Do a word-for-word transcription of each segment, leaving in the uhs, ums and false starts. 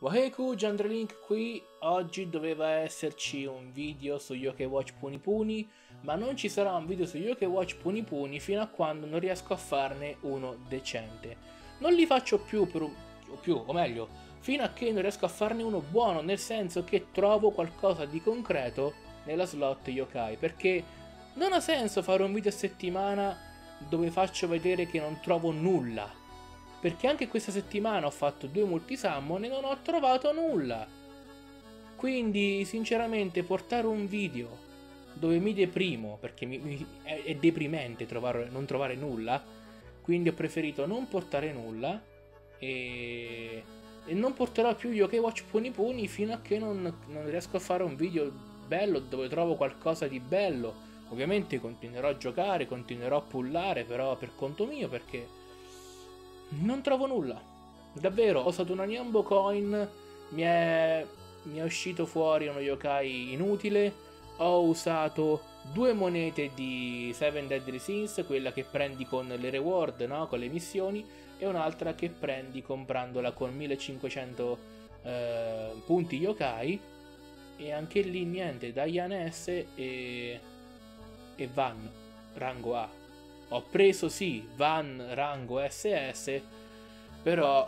Waheku, Jandrelink qui. Oggi doveva esserci un video su Yokai Watch Puni Puni, ma non ci sarà un video su Yokai Watch Puni Puni fino a quando non riesco a farne uno decente. Non li faccio più per un... o più, o meglio, fino a che non riesco a farne uno buono, nel senso che trovo qualcosa di concreto nella slot yokai, perché non ha senso fare un video a settimana dove faccio vedere che non trovo nulla, perché anche questa settimana ho fatto due multisummon e non ho trovato nulla. Quindi sinceramente portare un video dove mi deprimo, perché mi, mi, è, è deprimente trovare, non trovare nulla, quindi ho preferito non portare nulla e, e non porterò più Yokai Watch Puni Puni fino a che non, non riesco a fare un video bello dove trovo qualcosa di bello. Ovviamente continuerò a giocare, continuerò a pullare, però per conto mio, perché non trovo nulla. Davvero, ho usato una Niambo Coin, mi è, mi è uscito fuori uno yokai inutile. Ho usato due monete di Seven Deadly Sins, quella che prendi con le reward, no? Con le missioni, e un'altra che prendi comprandola con millecinquecento eh, punti yokai. E anche lì niente, Diane S e, e Van, rango A. Ho preso sì, Van rango S S, però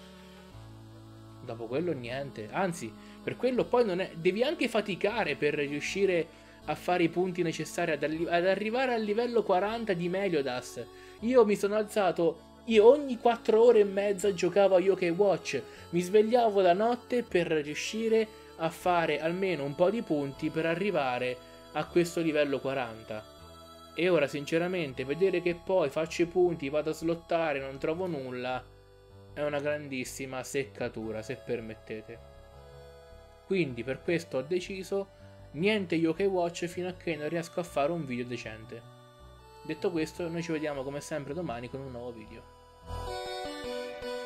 dopo quello niente. Anzi, per quello poi non è... devi anche faticare per riuscire a fare i punti necessari ad, ad arrivare al livello quaranta di Meliodas. Io mi sono alzato... Io ogni quattro ore e mezza giocavo a Yokai Watch. Mi svegliavo la notte per riuscire a fare almeno un po' di punti per arrivare a questo livello quaranta. E ora sinceramente vedere che poi faccio i punti, vado a slottare, non trovo nulla, è una grandissima seccatura, se permettete. Quindi per questo ho deciso niente Yokai Watch fino a che non riesco a fare un video decente. Detto questo, noi ci vediamo come sempre domani con un nuovo video.